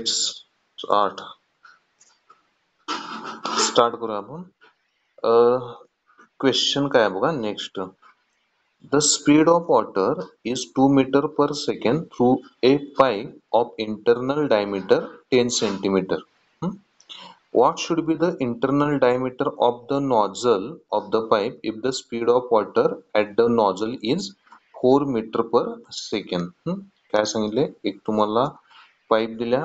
Let's start करूया आपण. Question काय बघा next. The speed of water is 2 meter per second through a pipe of internal diameter 10 centimeter. What should be the internal diameter of the nozzle of the pipe if the speed of water at the nozzle is 4 meter per second? काय सांगितले? एक तुम्हाला pipe दिल्या.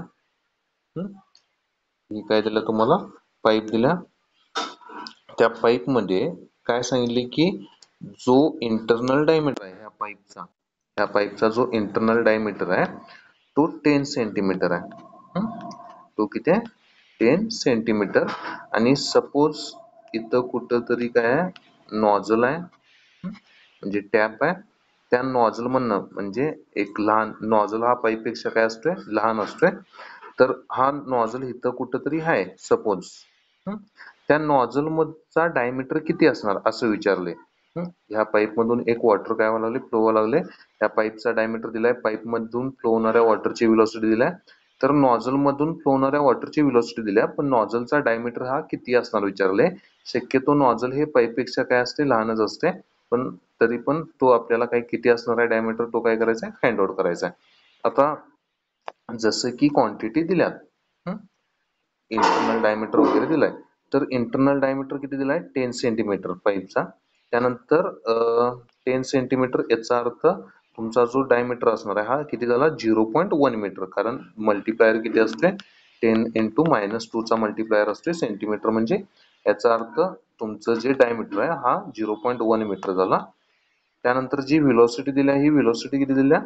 ही काय दिल्या तुम्हाला? Pipe दिल्या. त्या पाईप मध्ये काय सांगितले की जो इंटरनल डायमीटर आहे ह्या पाईपचा जो इंटरनल डायमीटर आहे तो 10 सेंटीमीटर आहे. तो किती आहे? 10 सेंटीमीटर. आणि सपोज इथं कुठं तरी काय आहे, नॉझल आहे, म्हणजे टॅप आहे. त्या नॉझल मधनं, म्हणजे एक लहान नॉझल हा पाईप पेक्षा काय असतोय, लहान असतोय. तर हा नॉझल इथं कुठंतरी आहे सपोज. त्या नॉझल मधचा डायमीटर किती असणार असं विचारले. ह्या पाईप मधून एक वॉटर काय व्हायला लागले, फ्लो व्हायला लागले. त्या पाईपचा डायमीटर दिलाय, पाईप मधून फ्लो होणाऱ्या वॉटरची व्हेलॉसिटी दिलाय. तर नॉझल मधून फ्लो होणाऱ्या वॉटरची व्हेलॉसिटी दिल्या, पण नॉझलचा डायमीटर हा किती असणार विचारले. शक्यतो नॉझल हे पाईप पेक्षा काय असते, लहानच असते. पण तरी पण तो आपल्याला काय किती असणार आहे डायमीटर, तो काय करायचा आहे, फाइंड आउट करायचा आहे. आता जसं की क्वांटिटी दिल्यात, इंटरनल डायमीटर वगैरे दिलाय. तर इंटरनल डायमीटर किती दिलाय, 10 सेंटीमीटर पाईपचा. त्यानंतर 10 सेंटीमीटर याचा अर्थ तुमचा जो डायमीटर असणार आहे हा किती झाला, 0.1 मीटर. कारण मल्टीप्लायर किती असते, 10 इंटू -2 चा मल्टीप्लायर असते सेंटीमीटर. म्हणजे याचा अर्थ तुमचं जे डायमीटर आहे हा 0.1 मीटर झाला. त्यानंतर जी व्हेलॉसिटी दिल्या, ही व्हेलॉसिटी किती दिल्या,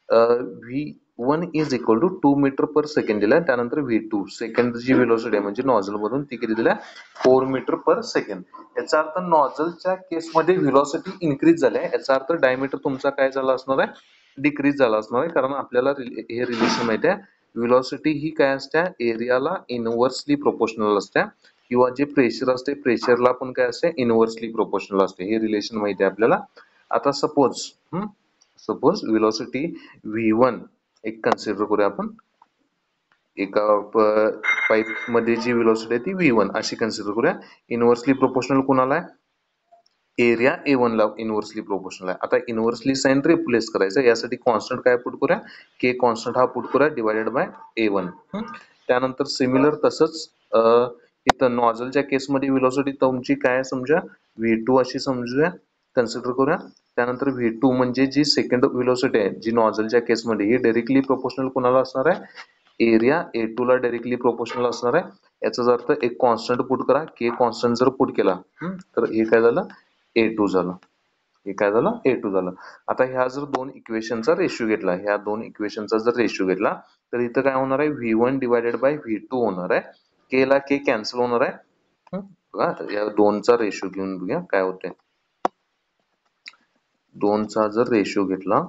V1 is equal to 2 metre per second दिलाय. त्यानंतर V2 सेकंड जी व्हेलॉसिटी आहे म्हणजे नॉझल मधून ती किती दिल्या, 4 मीटर पर सेकंड. याचा अर्थ नॉझलच्या केसमध्ये व्हेलॉसिटी इन्क्रीज झाली आहे. याचा अर्थ डायमीटर तुमचा काय झाला असणार आहे, डिक्रीज झाला असणार आहे. कारण आपल्याला हे रिलेशन माहिती आहे, व्हेलॉसिटी ही काय असते, एरियाला इनव्हर्सली प्रोपोर्शनल असते, किंवा जे प्रेशर असते प्रेशरला पण काय असते, इनव्हर्सली प्रोपोर्शनल असते. हे रिलेशन माहिती आहे आपल्याला. आता सपोज व्हेलॉसिटी V1 एक कन्सिडर करूया आपण. एका पाईप मध्ये जी व्हेलॉसिटी आहे ती V1 अशी कन्सिडर करूया. इनव्हर्सली प्रोपोर्शनल कोणाला आहे, एरिया A1 ला इनव्हर्सली प्रोपोर्शनल आहे. आता इनव्हर्सली साइन रिप्लेस करायचं, यासाठी कॉन्स्टंट काय पुट करूया, K कॉन्स्टंट हा पुट करूया डिवायडेड बाय A1. त्यानंतर सिमिलर तसंच इथं नॉझलच्या केसमध्ये व्हेलॉसिटी तुमची काय समजा V2 अशी समजूया, कन्सिडर करूया. त्यानंतर V2 म्हणजे जी सेकंड व्हेलॉसिटी आहे जी नॉझलच्या केसमध्ये, ही डायरेक्टली प्रोपोर्शनल कोणाला असणार आहे, एरिया A2 ला डायरेक्टली प्रोपोर्शनल असणार आहे. याचा अर्थ एक कॉन्स्टंट पुट करा, K कॉन्स्टंट जर पुट केला तर हे काय झालं, A2 झालं. हे काय झालं, A2 झालं. आता ह्या जर दोन इक्वेशनचा रेशिओ घेतला, जर रेशिओ घेतला तर इथं काय होणार आहे, V1 डिवायडेड बाय V2 होणार आहे. K ला K कॅन्सल होणार आहे. बघा या दोनचा रेशिओ घेऊन बघूया काय होते. दोनचा जर रेशिओ घेतला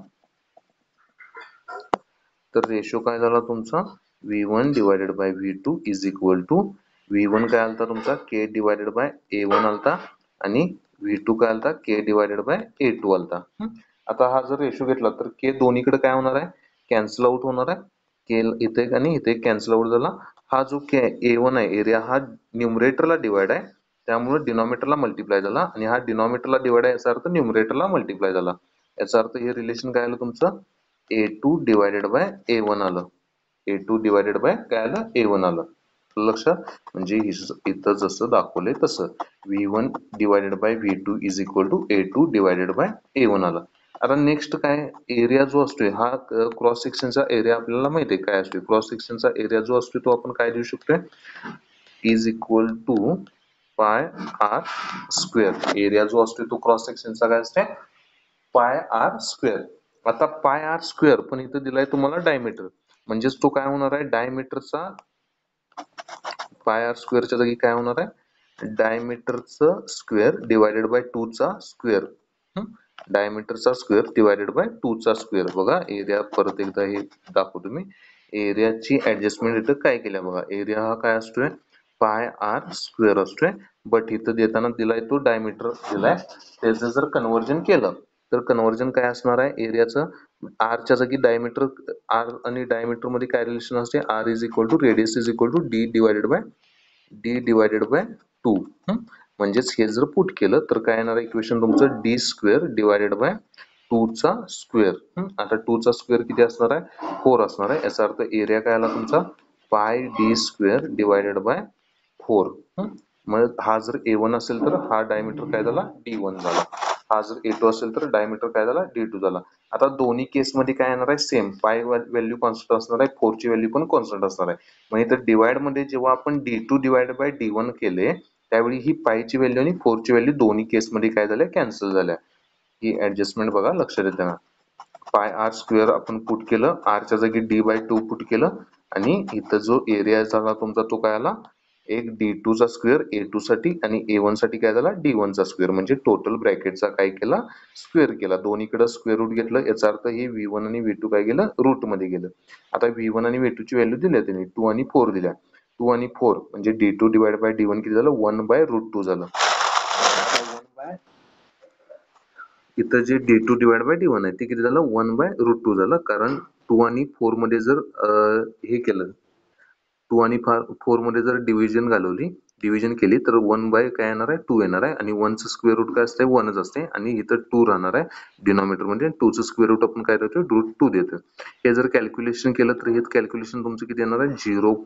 तर रेशिओ काय झाला तुमचा, V1 divided by V2 is equal to, V1 काय आलता तुमचा, K डिवायडेड बाय A1 आलता, आणि V2 काय आलता, K डिवायडेड बाय A2 आलता. आता हा जर रेशिओ घेतला तर K दोन्हीकडे काय होणार आहे, कॅन्सल आउट होणार आहे. K इथे आणि इथे कॅन्सल आउट झाला. हा जो A1 आहे एरिया, हा न्यूमरेटरला डिवाइड आहे, त्यामुळे डिनॉमिनेटरला मल्टिप्लाय झाला. आणि हा डिनॉमिनेटरला डिवाइड आहे याचा अर्थ न्यूमरेटरला मल्टिप्लाय झाला. याचा अर्थ हे रिलेशन काय आलं तुमचं, A2 डिवायडेड बाय A1 आलं. A2 डिवायडेड बाय काय आलं, A1 आलं. लक्षात, म्हणजे इथं जसं दाखवलंय तसं V1 divided by V2 is equal to A2 divided by A1 आलं. आता नेक्स्ट काय, एरिया जो असतोय हा क्रॉस सेक्शनचा एरिया आपल्याला माहिती आहे काय असतोय. क्रॉस सेक्शनचा एरिया जो असतोय तो आपण काय देऊ शकतोय, is equal to pi r square. Area जो असतोय तो क्रॉस सेक्शनचा काय असते, पाय आर स्क्वेअर. आता पाय आर स्क्वेअर पण इथं दिलाय तुम्हाला डायमीटर, म्हणजेच तो काय होणार आहे, डायमीटरचा पाय आर स्क्वेअरच्या जागी काय होणार आहे, डायमीटरचं स्क्वेअर डिवायडेड बाय 2 चा स्क्वेअर. डायमीटरचा स्क्वेअर डिवायडेड बाय 2 चा स्क्वेअर. बघा एरिया परत एकदा हे दाखवतो मी, एरियाची ऍडजस्टमेंट इथं काय केल्या बघा. एरिया हा काय असतोय, पाय आर स्क्वेअर असतोय, बट इथं देताना दिलाय तो डायमीटर दिलाय. त्याचं जर कन्वर्जन केलं तर कन्व्हर्जन काय असणार आहे एरियाचं आरच्या जागी डायमीटर आर आणि डायमीटर मध्ये काय रिलेशन असते R is equal to radius is equal to D divided by 2 म्हणजेच हे जर पुट केलं तर काय येणार इक्वेशन तुमचं डी स्क्वेअर डिवायडेड बाय 2 चा स्क्वेअर आता 2 चा स्क्वेअर किती असणार आहे 4 असणार आहे याचा अर्थ एरिया काय आला तुमचा पाय डी स्क्वेअर डिवायडेड बाय 4 मग हा जर A1 असेल तर हा डायमीटर काय झाला D1 झाला हा जर A2 असेल तर डायमीटर काय झाला D2 झाला आता दोन्ही केस मध्ये काय येणार आहे सेम पाय व्हॅल्यू कॉन्स्टंट असणार आहे 4 ची व्हॅल्यू पण कॉन्स्टंट असणार आहे मग इथं डिवाइड मध्ये जेव्हा आपण D2 डिवाइड बाय D1 केले त्यावेळी ही पायची व्हॅल्यू आणि 4 ची व्हॅल्यू दोन्ही केस मध्ये काय झाल्या कॅन्सल झाल्या ही ऍडजस्टमेंट बघा लक्षात येते ना पाय आर स्क्वेअर आपण पुट केलं आरच्या जागी D/2 पुट केलं आणि इथं जो एरिया झाला तुमचा तो काय आला एक D2 चा स्क्वेअर A2 साठी आणि A1 साठी काय झाला D1 चा स्क्वेअर म्हणजे टोटल ब्रॅकेटचा काय केला स्क्वेअर केला दोन्हीकडे स्क्वेअर रूट घेतलं याचा अर्थ हे V1 आणि V2 काय गेलं रूट मध्ये गेलं आता V1 आणि V2 ची व्हॅल्यू दिल्या त्यांनी 2 आणि 4 दिल्या 2 आणि 4 म्हणजे D2 डिवाइड बाय D1 किती झालं 1/√2 झालं इथं जे D2 डिवाइड बाय D1 आहे ते किती झालं 1/√2 झालं कारण 2 आणि 4 मध्ये जर हे केलं 2 आणि 4 मध्ये जर डिव्हिजन केली तर 1 बाय काय येणार आहे 2 येणार आहे आणि 1 चं स्क्वेअर रूट काय असते 1च असते आणि इथं 2 राहणार आहे डिनॉमिनेटर मध्ये 2 चं स्क्वेअर रूट आपण काय देतो √2 देतो हे जर कॅल्क्युलेशन केलं तर हे कॅल्क्युलेशन तुमचं किती येणार आहे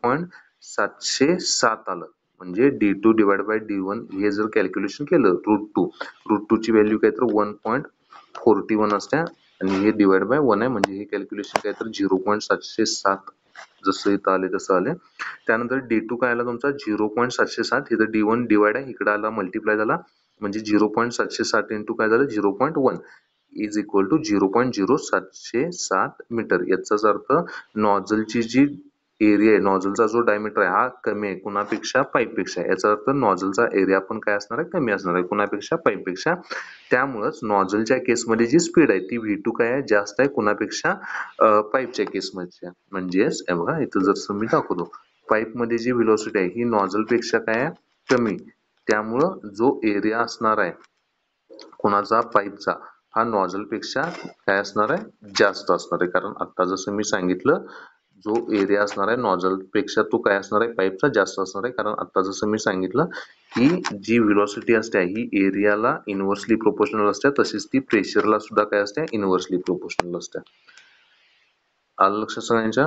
0.707 आलं म्हणजे D2 डिवाइड बाय D1 हे जर कॅल्क्युलेशन केलं √2 ची व्हॅल्यू काय तर 1.41 असते आणि हे डिवाइड बाय 1 आहे म्हणजे हे कॅल्क्युलेशन काय तर 0.707 जसं इथं आले तसं आले त्यानंतर D2 काय आला तुमचा 0.707 इथं D1 डिवाइड आहे इकडे आला मल्टिप्लाय झाला म्हणजे 0.707 इंटू काय झालं 0.1 इज इक्वल टू 0.0707 मीटर याचाच अर्थ नॉझलची जी एरिया आहे नॉझलचा जो डायमीटर आहे हा कमी आहे कुणापेक्षा पाईपपेक्षा याचा अर्थ नॉझलचा एरिया पण काय असणार आहे कमी असणार आहे कुणापेक्षा पाईपपेक्षा त्यामुळेच नॉझलच्या केसमध्ये जी स्पीड आहे ती V2 काय आहे जास्त आहे कुणापेक्षा पाईपच्या केसमध्ये म्हणजेच बघा इथं जर मी दाखवतो पाईप मध्ये जी व्हेलॉसिटी आहे ही नॉझल पेक्षा काय आहे कमी त्यामुळं जो एरिया असणार आहे कोणाचा पाईपचा हा नॉझल पेक्षा काय असणार आहे जास्त असणार आहे कारण आता जसं मी सांगितलं जो एरिया असणार आहे नॉझल पेक्षा तो काय असणार आहे पाईपचा जास्त असणार आहे कारण आता जसं मी सांगितलं की जी व्हेलॉसिटी असते ही एरियाला इन्व्हर्सली प्रोपोर्शनल असते तशीच ती प्रेशरला सुद्धा काय असते इन्व्हर्सली प्रोपोर्शनल असते आलं लक्षात सगळ्यांच्या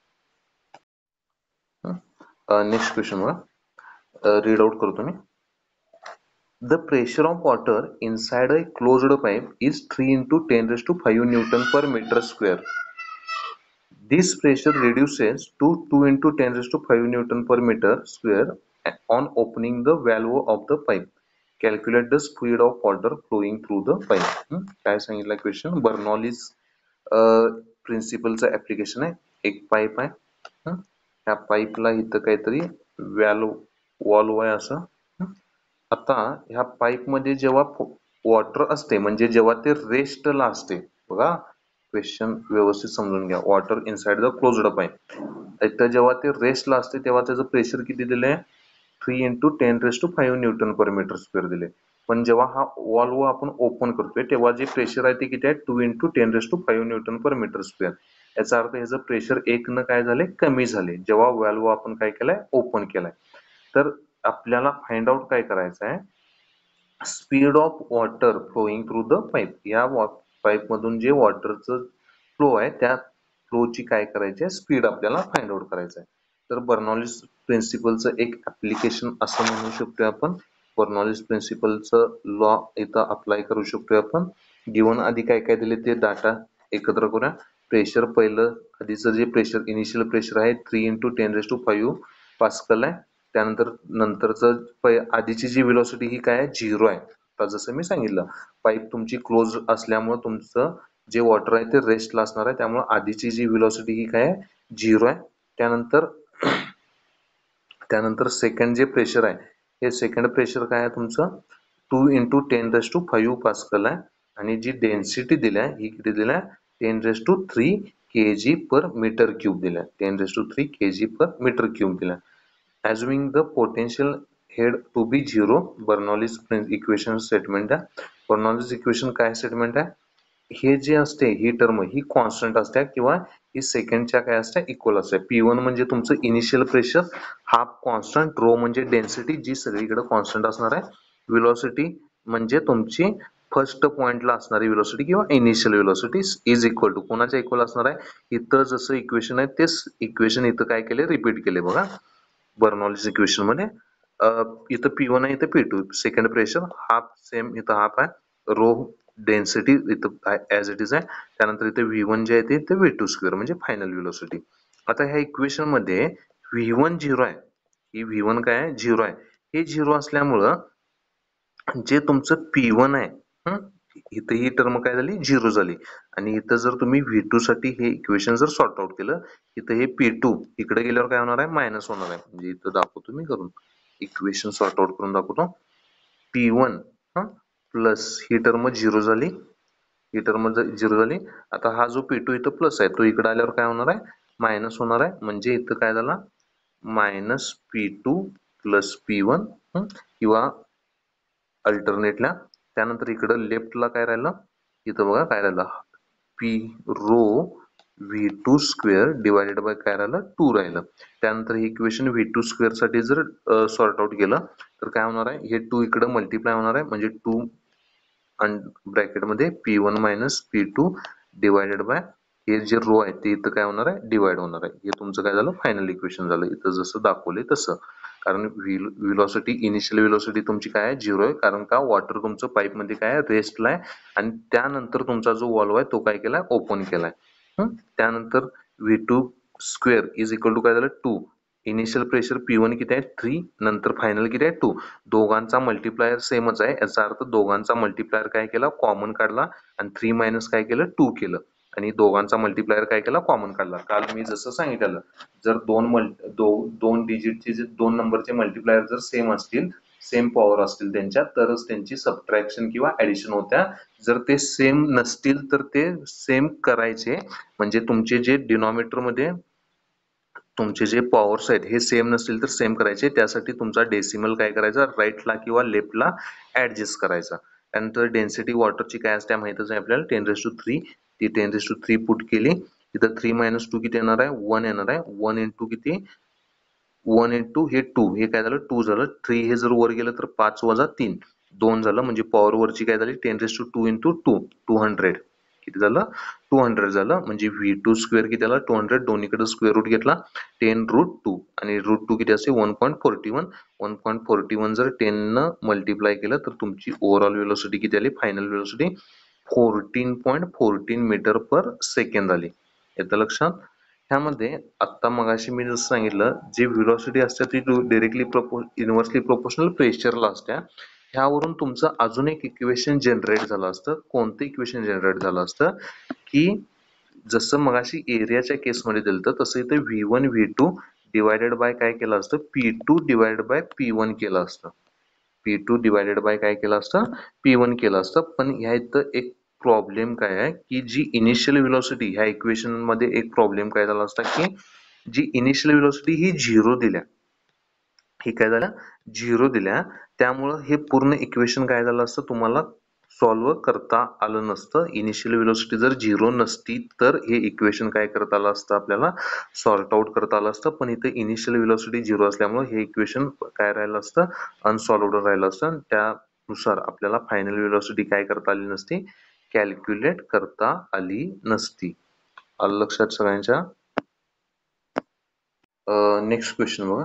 नेक्स्ट क्वेश्चन बघा रीड आउट करतो मी The pressure of water inside a closed pipe is 3 into 10 raised to 5 Newton per meter square. This pressure reduces to 2 into 10 raised to 5 Newton per meter square on opening the valve of the pipe. Calculate the speed of water flowing through the pipe. काय सांगितलं question Bernoulli's प्रिन्सिपलचं application आहे एक pipe आहे ह्या पाईपला इथं काहीतरी valve आहे असं आता ह्या पाईप मध्ये जेव्हा वॉटर असते म्हणजे जेव्हा ते रेस्टला असते बघा क्वेश्चन व्यवस्थित समजून घ्या water inside the closed pipe इथं जेव्हा ते रेस्टला असते तेव्हा त्याचं प्रेशर किती दिले 3 into 10 raised to 5 newton per metre square दिले पण जेव्हा हा वॉल्व आपण ओपन करतोय तेव्हा जे प्रेशर आहे ते किती आहे 2 into 10 raised to 5 newton per metre square याचा अर्थ ह्याचं प्रेशर एक न काय झाले कमी झाले जेव्हा वॉल्व आपण काय केलाय ओपन केलाय तर आपल्याला फाइंड आउट काय करायचं आहे speed of water flowing through the pipe या पाईप मधून जे वॉटरचं फ्लो आहे त्या फ्लोची काय करायची आहे स्पीड आपल्याला फाइंड आउट करायचं आहे तर बर्नॉलिस प्रिन्सिपलचं एक ऍप्लिकेशन असं म्हणू शकतोय आपण बर्नॉलिस प्रिन्सिपलचं लॉ इथं अप्लाय करू शकतोय आपण गिवन आधी काय काय दिले ते डाटा एकत्र करूया प्रेशर पहिलं आधीचं जे प्रेशर इनिशियल प्रेशर आहे 3 into 10 raised to 5 पास्कल आहे त्यानंतर नंतरचं आधीची जी व्हेलॉसिटी ही काय आहे 0 आहे आता जसं मी सांगितलं पाईप तुमची क्लोज असल्यामुळे तुमचं जे वॉटर आहे ते रेस्टला असणार आहे त्यामुळे आधीची जी व्हेलॉसिटी ही काय आहे 0 आहे त्यानंतर सेकंड जे प्रेशर आहे हे सेकंड प्रेशर काय आहे तुमचं 2 into 10 raised to 5 पास्कल आहे आणि जी डेन्सिटी दिली आहे ही किती दिली आहे 10 raised to 3 kg per meter cube दिल्या 10 raised to 3 kg per meter cube दिल्या assuming the potential head to be 0 Bernoulli's equation statement आहे बर्नॉलिस इक्वेशन काय स्टेटमेंट आहे हे जे असते ही टर्म ही कॉन्स्टंट असते किंवा ही सेकंडच्या काय असते इक्वल असते. P1 म्हणजे तुमचं initial pressure, half constant, rho म्हणजे डेन्सिटी जी सगळीकडे कॉन्स्टंट असणार आहे, व्हेलॉसिटी म्हणजे तुमची फर्स्ट पॉइंटला असणारी व्हेलॉसिटी किंवा initial velocity is equal to कोणाच्या इक्वल असणार आहे. इथं जसं इक्वेशन आहे तेच इक्वेशन इथं काय केले रिपीट केले बघा बर्नॉलीज इक्वेशन मध्ये. इथं P1 आहे, इथं P2, second pressure half same इथं हाफ आहे, रो डेन्सिटी इथं ऍज इट इज आहे, त्यानंतर इथे V1 जे आहे ते V2 स्क्वेअर म्हणजे फायनल व्हेलॉसिटी. आता ह्या इक्वेशन मध्ये V1 झिरो आहे, ही V1 काय आहे झिरो आहे, हे झिरो असल्यामुळं जे तुमचं P1 आहे इथं ही टर्म काय झाली झिरो झाली. आणि इथं जर तुम्ही V2 साठी हे इक्वेशन जर सॉर्ट आउट केलं, इथं हे P2 इकडे गेल्यावर काय होणार आहे मायनस होणार आहे. म्हणजे इथं दाखवतो मी करून इक्वेशन सॉर्ट आउट करून दाखवतो. P1 प्लस ही टर्म झिरो झाली, ही टर्म झिरो झाली. आता हा जो P2 इथं प्लस आहे तो इकडे आल्यावर काय होणार आहे मायनस होणार आहे. म्हणजे इथं काय झाला मायनस P2 प्लस P1 किंवा अल्टरनेटला. त्यानंतर इकडं लेफ्टला काय राहिलं इथं बघा काय राहिलं P rho V2 square divided by काय राहिलं 2 राहिलं. त्यानंतर हे इक्वेशन V2 स्क्वेअर साठी जर सॉर्ट आउट केलं तर काय होणार आहे हे 2 इकडे मल्टिप्लाय होणार आहे म्हणजे 2 ब्रॅकेट मध्ये P1 minus P2 divided by हे जे रो आहे ते इथं काय होणार आहे डिवाइड होणार आहे. हे तुमचं काय झालं फायनल इक्वेशन झालं इथं जसं दाखवले तसं. कारण व्हेलॉसिटी इनिशियल व्हेलॉसिटी तुमची काय आहे झिरो आहे, कारण का वॉटर तुमचं पाईप मध्ये काय आहे रेस्टला आहे आणि त्यानंतर तुमचा जो वॉल्व आहे तो काय केलाय ओपन केलाय. त्यानंतर V2 square is equal to काय झालं 2, इनिशियल प्रेशर P1 किती आहे 3, नंतर फायनल किती आहे 2, दोघांचा मल्टिप्लायर सेमच आहे याचा अर्थ दोघांचा मल्टिप्लायर काय केला कॉमन काढला आणि 3 मायनस काय केलं 2 केलं आणि दोघांचा मल्टिप्लायर काय केला कॉमन काढला. काल मी जसं सांगितलं जर दोन डिजिटचे जे दोन नंबरचे मल्टिप्लायर जर सेम असतील, सेम पॉवर असतील त्यांच्यात तरच त्यांची सबट्रॅक्शन किंवा ऍडिशन होत्या. जर ते सेम नसतील तर ते सेम करायचे, म्हणजे तुमचे जे डिनॉमिनेटर मध्ये तुमचे जे पॉवर्स आहेत हे सेम नसतील तर सेम करायचे. त्यासाठी तुमचा डेसिमल काय करायचा राईटला किंवा लेफ्टला ऍडजस्ट करायचा. त्यानंतर डेन्सिटी वॉटरची काय असते माहितच आहे आपल्याला 10⁻³ ती 10⁻³ पुट केली. इथं 3 मायनस 2 किती येणार आहे 1 येणार आहे. 1 इंटू किती 1 इंटू हे 2 हे काय झालं 2 झालं. 3 हे जर वर गेलं तर 5 वजा 3 2 झालं. म्हणजे पॉवर वरची काय झाली 10⁻² इंटू 2 200 किती झालं 200 झालं. म्हणजे V2 स्क्वेअर किती आला 200, दोन्हीकडे स्क्वेअर रूट घेतला 10√2 आणि √2 किती असते 1.41. 1.41 जर 10 न मल्टिप्लाय केलं तर तुमची ओव्हरऑल व्हेलॉसिटी किती आली final velocity 14.14 metre per second आली. येतं लक्षात. ह्यामध्ये आता मगाशी मी जसं सांगितलं जी व्हेलॉसिटी असते ती डायरेक्टली इन्व्हर्सली प्रोपोर्शनल प्रेशरला असते. ह्यावरून तुमचं अजून एक इक्वेशन जनरेट झालं असतं. कोणतं इक्वेशन जनरेट झालं असतं की जसं मगाशी एरियाच्या केसमध्ये दिलं तसं इथे V1 V2 डिवायडेड बाय काय केलं असतं P2 डिवायडेड बाय P1 केलं असतं. P2 डिवायडेड बाय काय केलं असतं P1 केलं असतं. पण ह्या इथं एक प्रॉब्लेम काय आहे की जी इनिशियल व्हेलॉसिटी ह्या इक्वेशन मध्ये एक प्रॉब्लेम काय झाला असता की जी इनिशियल व्हेलॉसिटी ही झिरो दिल्या, ही काय झालं झिरो दिल्या, त्यामुळं हे पूर्ण इक्वेशन काय झालं असतं तुम्हाला सॉल्व्ह करता आलं नसतं. इनिशियल व्हेलॉसिटी जर झिरो नसती तर हे इक्वेशन काय करता आलं असतं आपल्याला सॉर्ट आउट करता आलं असतं. पण इथे इनिशियल व्हेलॉसिटी झिरो असल्यामुळे हे इक्वेशन काय राहिलं असतं अनसॉल्व्ड राहिलं असतं. त्यानुसार आपल्याला फायनल व्हेलॉसिटी काय करता आली नसती कॅल्क्युलेट करता आली नसती. आलं लक्षात सगळ्यांच्या. नेक्स्ट क्वेश्चन बघा.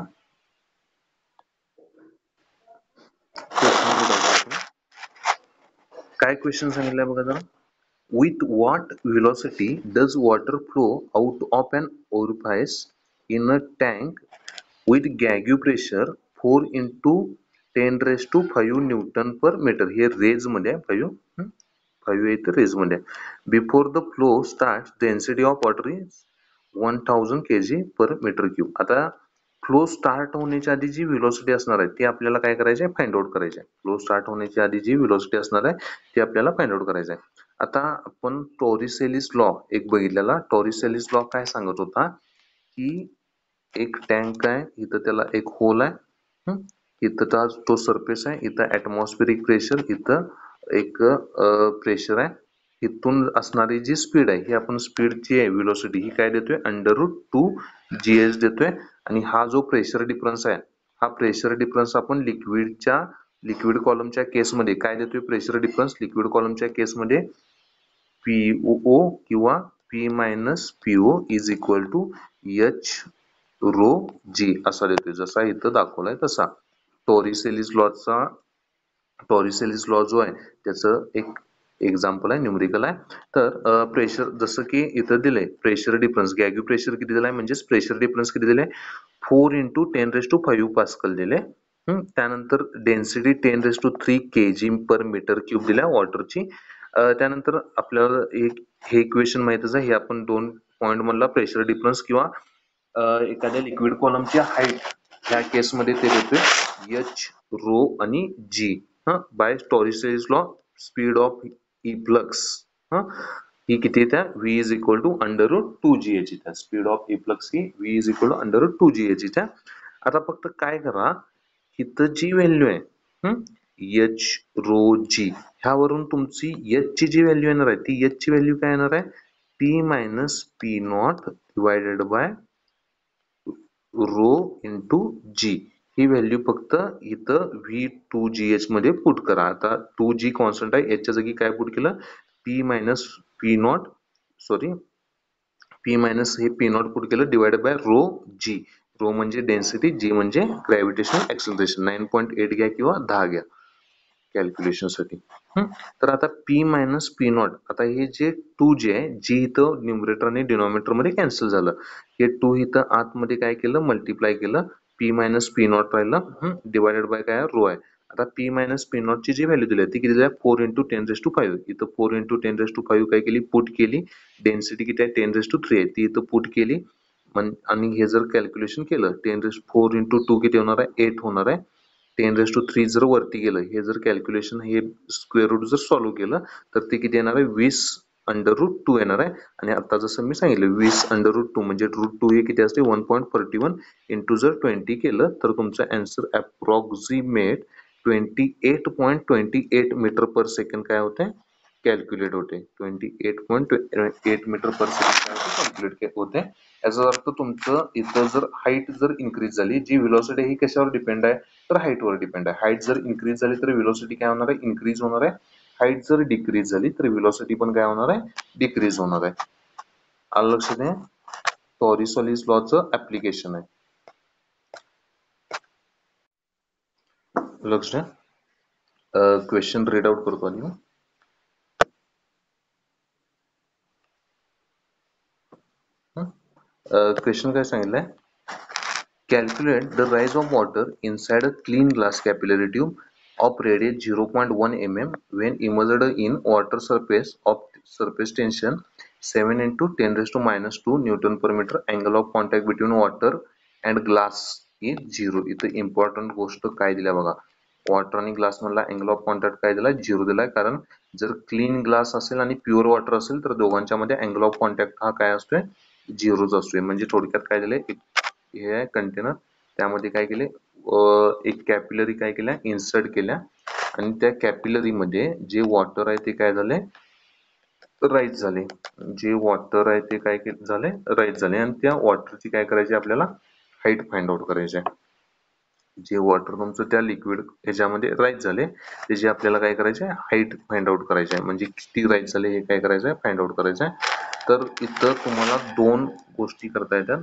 काय क्वेश्चन सांगितलंय बघा जरा. With what velocity does water flow out of an orifice in a tank with gauge pressure 4 into 10 raised to 5 Newton per meter? हे रेज मध्ये आहे 5 इथे रेज मध्ये आहे. Before the flow starts, density of water is 1000 kg per meter cube. आता flow start होण्याच्या आधी जी velocity असणार आहे ती आपल्याला काय करायची आहे फाइंड आउट करायची आहे. फ्लो स्टार्ट होण्याच्या आधी जी व्हेलॉसिटी असणार आहे ती आपल्याला फाइंड आउट करायची आहे. आता आपण टॉरिसेलिस लॉ एक बघितलेला. टॉरिसेलिस लॉ काय सांगत होता की एक टँक आहे, इथं त्याला एक होल आहे, इथं तो सरफेस आहे, इथं ऍटमॉस्फेरिक प्रेशर, इथं एक प्रेशर आहे, इथून असणारी जी स्पीड आहे ही आपण स्पीडची आहे व्हेलॉसिटी ही काय देतोय √2gh देतोय आणि हा जो प्रेशर डिफरन्स आहे हा प्रेशर डिफरन्स आपण लिक्विड कॉलमच्या केसमध्ये काय देतोय प्रेशर डिफरन्स लिक्विड कॉलमच्या केसमध्ये POO किंवा P minus PO is equal to H rho जी असा देतोय जसा इथं दाखवलाय तसा. टॉरिसेलिस लॉ जो आहे त्याचं एक एक्झाम्पल आहे न्यूमरिकल आहे. तर प्रेशर जसं की इथं दिलंय प्रेशर डिफरन्स गॅग्यू प्रेशर किती दिलाय म्हणजेच प्रेशर डिफरन्स किती दिलाय 4 × 10⁵ पास्कल दिले. त्यानंतर डेन्सिटी 10⁻³ kg/m³ दिल्या वॉटरची. त्यानंतर आपल्याला एक हे इक्वेशन माहितच आहे हे आपण 2 पॉइंट मधला प्रेशर डिफरन्स किंवा एखाद्या लिक्विड कॉलमची हाईट ह्या केसमध्ये ते देतोय H रो आणि G by Torricelli's law speed of efflux ही किती येत्या V is equal to √2gh येत्या स्पीड ऑफ इफ्लक्स ही V is equal to √2gh येत्या. आता फक्त काय करा इथं जी व्हॅल्यू आहे H रो G ह्यावरून तुमची H ची जी व्हॅल्यू येणार आहे ती H ची व्हॅल्यू काय येणार आहे P minus P not divided by rho into G ही व्हॅल्यू फक्त इथं V2gh मध्ये पुट करा. आता 2g कॉन्स्टंट आहे याच्या जागी काय पुट केलं P minus P not sorry P minus हे P नॉट पुट केलं divided by rho G. Rho म्हणजे डेन्सिटी G म्हणजे ग्रॅव्हिटेशनल एक्सेलरेशन 9.8 घ्या किंवा 10 घ्या कॅल्क्युलेशन साठी. तर आता P मायनस P नॉट आता हे जे 2g आहे G इथं न्यूमरेटर आणि डिनॉमिनेटर मध्ये कॅन्सल झालं हे 2 इथं आतमध्ये काय केलं मल्टिप्लाय केलं P मायनस P नॉट राहिलं डिवायडेड बाय काय रो आहे. आता P मायनस P नॉट ची जी व्हॅल्यू दिली ती किती दिली 4 × 10⁵ इथं 4 × 10⁵ काय केली पुट केली डेन्सिटी किती आहे 10⁻³ आहे ती इथं पुट केली आणि हे जर कॅल्क्युलेशन केलं 4 × 2 किती होणार आहे 8 होणार आहे 10⁻³ जर वरती गेलं हे जर कॅल्क्युलेशन हे स्क्वेअर रूट जर सॉल्व्ह केलं तर ते किती येणार आहे 20√2 येणार आहे. आणि आता जसं मी सांगितलं 20√2 म्हणजे √2 हे किती असते 1.41 इंटू जर 20 केलं तर तुमचा answer approximate 28.28 metre per second काय होते कॅल्क्युलेट होते 28.8 मीटर पर सेकंड कॅल्क्युलेट होते. याचा अर्थ तुमचं इथं जर हाईट जर इन्क्रीज झाली जी व्हेलॉसिटी ही कशावर डिपेंड आहे तर हाईट वर डिपेंड आहे. हाईट जर इन्क्रीज झाली तर व्हेलॉसिटी काय होणार आहे इन्क्रीज होणार आहे. हाईट जर डिक्रीज झाली तर व्हेलॉसिटी पण काय होणार आहे डिक्रीज होणार आहे. आलं लक्षात आहे टॉरिसेलिस लॉचं ऍप्लिकेशन आहे. लक्ष क्वेश्चन रीड आउट करतो आणि क्वेश्चन काय सांगितलंय calculate the rise of water inside a clean glass capillary tube of radius 0.1 mm when immersed in water surface tension 7 × 10⁻² Newton per meter. Angle of contact between water and glass is 0. इथं important गोष्ट काय दिल्या बघा water आणि glass मधला angle of contact काय दिलाय 0 दिलाय कारण जर क्लीन ग्लास असेल आणि प्युअर वॉटर असेल तर दोघांच्या मध्ये अँगल ऑफ कॉन्टॅक्ट हा काय असतोय 0च असतोय. म्हणजे थोडक्यात काय दिलंय हे आहे कंटेनर त्यामध्ये काय केले एक कॅपिलरी काय केल्या इन्सर्ट केल्या आणि त्या कॅपिलरी मध्ये जे वॉटर आहे ते काय झाले राईज झाले जे वॉटर आहे ते काय झाले राईज झाले आणि त्या वॉटरची काय करायची आपल्याला हाईट फाइंड आउट करायची आहे. जे वॉटर तुमचं त्या लिक्विड ह्याच्यामध्ये राईज झाले त्याची आपल्याला काय करायचे हाईट फाइंड आउट करायची आहे म्हणजे किती राईज झाले हे काय करायचं आहे फाइंड आउट करायचं आहे. तर इथं तुम्हाला 2 गोष्टी करता येतात.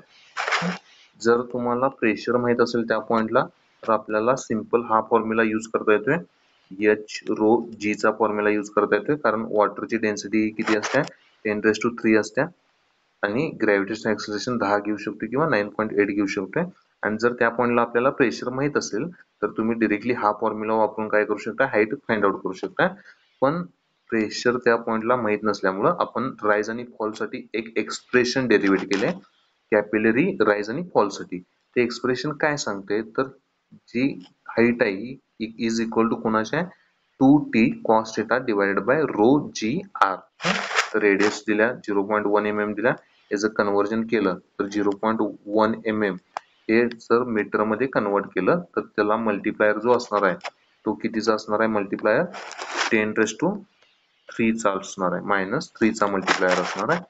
जर तुम्हाला प्रेशर माहित असेल त्या पॉइंटला तर आपल्याला सिंपल हा फॉर्म्युला यूज करता येतोय H रो G चा फॉर्म्युला यूज करता येतोय कारण वॉटरची डेन्सिटी किती असते 10⁻³ असते आणि ग्रॅव्हिटेशनल एक्सेलरेशन 10 घेऊ शकतो किंवा 9.8 घेऊ शकतो. आणि जर त्या पॉइंटला आपल्याला प्रेशर माहित असेल तर तुम्ही डायरेक्टली हा फॉर्म्युला वापरून काय करू शकता हाईट फाइंड आउट करू शकता. पण प्रेशर त्या पॉइंटला माहित नसल्यामुळं आपण राईज आणि फॉल साठी एक एक्सप्रेशन डेरिव्हेट केले कॅपिलरी राईज आणि फॉल साठी. ते एक्सप्रेशन काय सांगते तर जी हाईट आहे ही इज इक्वल टू कोणाच्या 2t cos θ divided by rho G R. Radius दिल्या 0.1 mm दिल्या याचं कन्वर्जन केलं तर 0.1 mm हे जर मीटर मध्ये कन्वर्ट केलं तर त्याला मल्टिप्लायर जो असणार आहे तो कितीचा असणार आहे मल्टिप्लायर 10⁻³ 3चा असणार आहे, -3चा मल्टिप्लायर असणार आहे.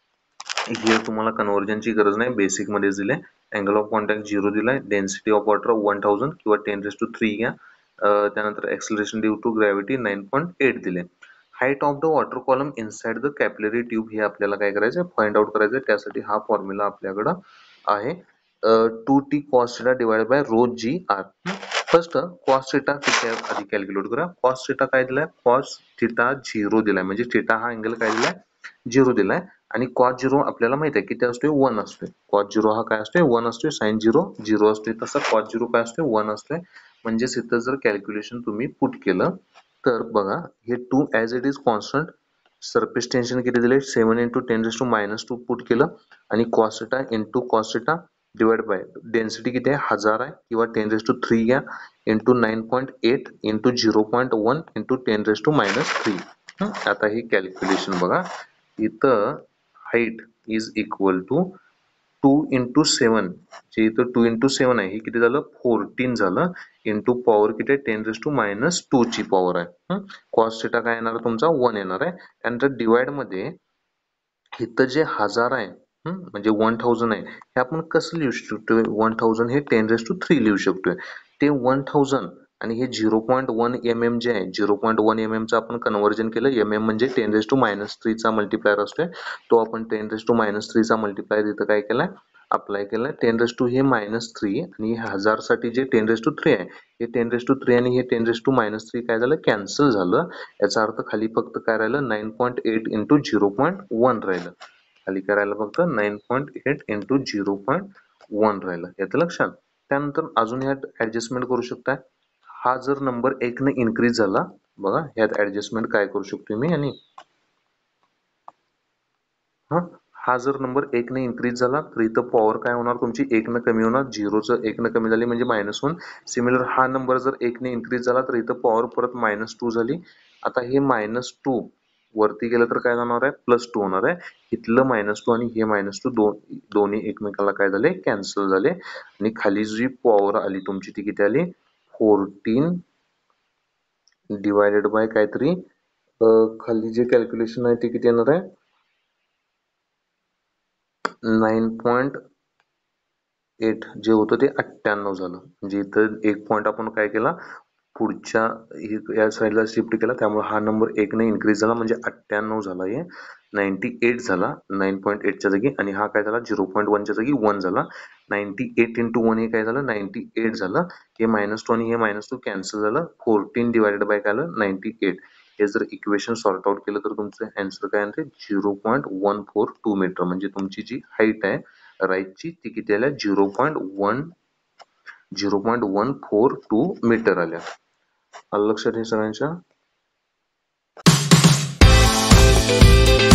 हिअर तुम्हाला कन्व्हर्जनची गरज नाही, बेसिक मध्ये दिले. अँगल ऑफ कॉन्टॅक्ट 0 दिलाय, डेन्सिटी ऑफ वॉटर 1000 किंवा 10⁻³ घ्या. त्यानंतर एक्सेलरेशन ड्यू टू ग्रॅव्हिटी 9.8 दिले. Height of the water column inside the capillary tube हे आपल्याला काय करायचं आहे, फाइंड आउट करायचं आहे. त्यासाठी हा फॉर्म्युला आपल्याकडं आहे, 2t cos θ divided by rho G R. First cos θ किती आहे आधी कॅल्क्युलेट करूया. cos θ काय दिलाय, cos θ 0 दिलाय, म्हणजे θ हा अँगल काय दिलाय, 0 दिलाय. आणि cos 0 आपल्याला माहित आहे किती असतोय, 1 असतोय. cos 0 हा काय असतोय, 1 असतोय. sin 0 0 असतोय. तसा cos 0 काय असतोय, 1 असतोय. म्हणजे इथं जर कॅल्क्युलेशन तुम्ही पुट केलं तर बघा, हे 2 as it is constant, surface tension किती दिले, 7 × 10⁻² पुट केलं. आणि cos θ इंटू cos θ डिवाइड बाय डेन्सिटी किती आहे, 1000 आहे, किंवा 10⁻³ घ्या, इंटू 9.8 इंटू 0.1 इंटू 10⁻³ आता ही कॅल्क्युलेशन बघा. इथं हाईट इज इक्वल टू 2 × 7, जे इथं 2 × 7 आहे, हे किती झालं, 14 झालं. इंटू पॉवर किती आहे, 10⁻² ची पॉवर आहे. cos θ काय येणार तुमचा, 1 येणार आहे. त्यानंतर डिवाइड मध्ये इथं जे 1000 आहे, म्हणजे 1000 आहे, हे आपण कसं लिहू शकतोय, 1000 हे 10⁻³ लिहू शकतोय. ते 1000 आणि हे 0.1 mm जे आहे, 0.1 mm चं आपण कन्व्हर्जन केलं. mm म्हणजे 10⁻³ चा मल्टिप्लायर असतोय. तो आपण 10⁻³ चा मल्टिप्लायर इथं काय केलाय, अप्लाय केलाय. 10 हे -3 आणि 1000 साठी जे 10⁻³ आहे, हे 10⁻³ आणि हे 10⁻³ काय झालं, कॅन्सल झालं. याचा अर्थ खाली फक्त काय राहिलं, 9.8 इंटू 0.1 राहिलं. खाली करायला फक्त 9.8 इंटू 0.1 राहिलं. येतं लक्षात. त्यानंतर अजून ह्यात ऍडजस्टमेंट करू शकताय. हा जर नंबर 1 ने इन्क्रीज झाला, बघा ह्यात ऍडजस्टमेंट काय करू शकतो मी, आणि हा जर नंबर 1 ने इन्क्रीज झाला तर इथं पॉवर काय होणार तुमची, 1 न कमी होणार. 0चं 1 न कमी झाली म्हणजे -1. सिमिलर हा नंबर जर 1 ने इन्क्रीज झाला तर इथं पॉवर परत -2 झाली. आता हे -2 वरती गेलं तर काय जाणार आहे, +2 होणार आहे. इथलं -2 आणि हे -2 दोन्ही एकमेकाला काय झाले, कॅन्सल झाले. आणि खाली जी पॉवर आली तुमची ती किती आली, 14 डिवायडेड बाय काहीतरी, खाली जे कॅल्क्युलेशन आहे ते किती येणार आहे, 9.8 जे होतं ते 98 झालं. म्हणजे इथं एक पॉईंट आपण काय केला, पुढच्या या साईडला शिफ्ट केला. त्यामुळे हा नंबर 1 ने इन्क्रीज झाला म्हणजे 98 झाला, हे 98 झाला 9.8 च्या जागी. आणि हा काय झाला, 0.1 च्या जागी 1 झाला. 98 इंटू 1 हे काय झालं, 98 झालं. हे -2 आणि हे -2 कॅन्सल झालं. 14 डिवायडेड बाय काय आलं, 98. हे जर इक्वेशन सॉर्ट आउट केलं तर तुमचं आन्सर काय येते, 0.142 मीटर. म्हणजे तुमची जी हाईट आहे राईटची ती किती आल्या, 0.142 मीटर आल्या. आलं लक्षात हे सगळ्यांच्या.